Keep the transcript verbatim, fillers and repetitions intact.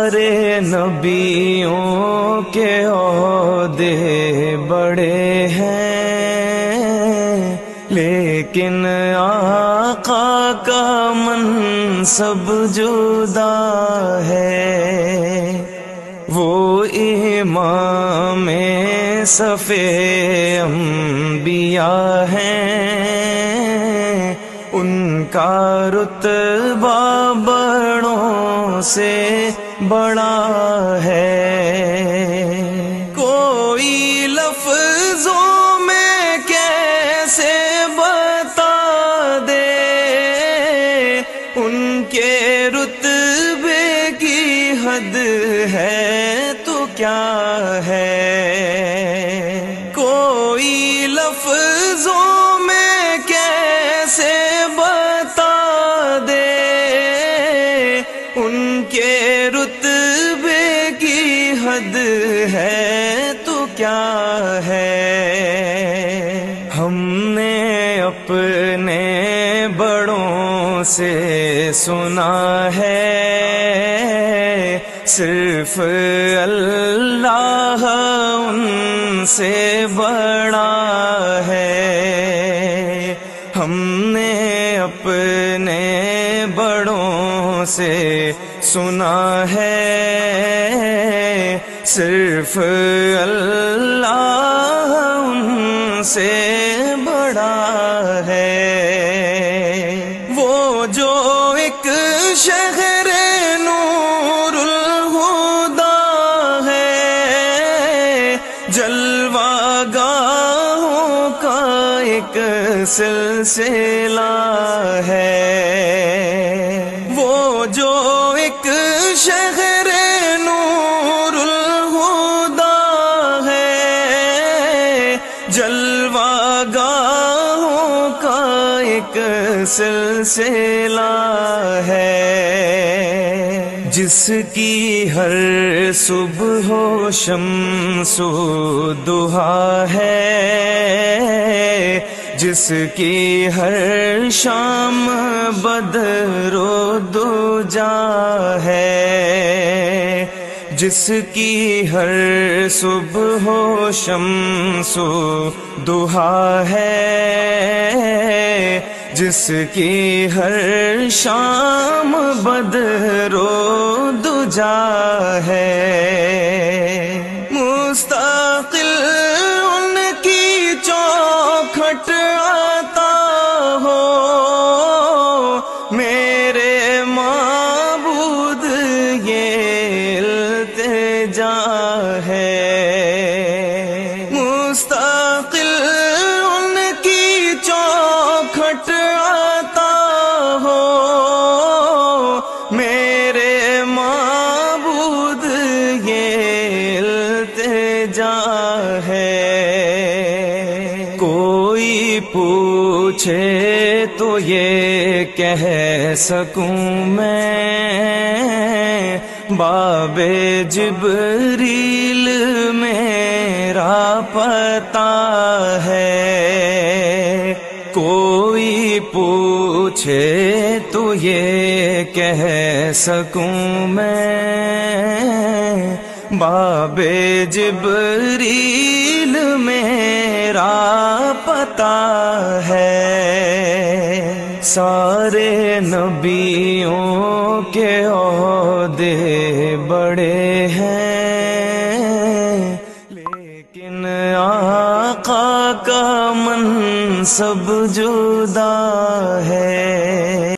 سارے نبیوں کے عہدے بڑے ہیں، لیکن آقا کا منصب جدا ہے۔ وہ امام صف انبیاء ہیں، ان کا رتبہ بڑوں سے بڑا ہے۔ کوئی لفظوں میں کیسے بتا دے ان کے رتبے کی حد ہے تو کیا ہے۔ کوئی لفظوں میں کیسے بتا دے ان کے رتبے کی حد ہے تو کیا ہے۔ ہم نے اپنے بڑوں سے سنا ہے، صرف اللہ ان سے بڑا ہے۔ ہم نے اپنے بڑوں سے سنا ہے، صرف اللہ ان سے بڑا ہے۔ وہ جو ایک شہر نور الہدا ہے، جلوہ گاہوں کا ایک سلسلہ ہے۔ وہ جو ایک شہر نور الہدا ہے، جلوہ گاہوں کا ایک سلسلہ ہے۔ جس کی ہر صبح و شمس و ضحیٰ ہے، جس کی ہر شام بدر و دجا ہے، جس کی ہر صبح و شمس و ضحیٰ ہے، جس کی ہر شام بدر و دجا ہے۔ مستقل ان کی چوکھٹ آتا ہو، میرے معبود یہ التجا ہے۔ مستقل ان کی چوکھٹ آتا ہو، میرے معبود یہ التجا ہے۔ کوئی پوچھے تو یہ کہہ سکوں میں، باب جبریل میرا پتہ ہے۔ کوئی پوچھے تو یہ کہہ سکوں میں، باب جبریل میرا پتہ ہے۔ سارے نبیوں کے عہدے بڑے ہیں، لیکن آقا کا منصب جدا ہے۔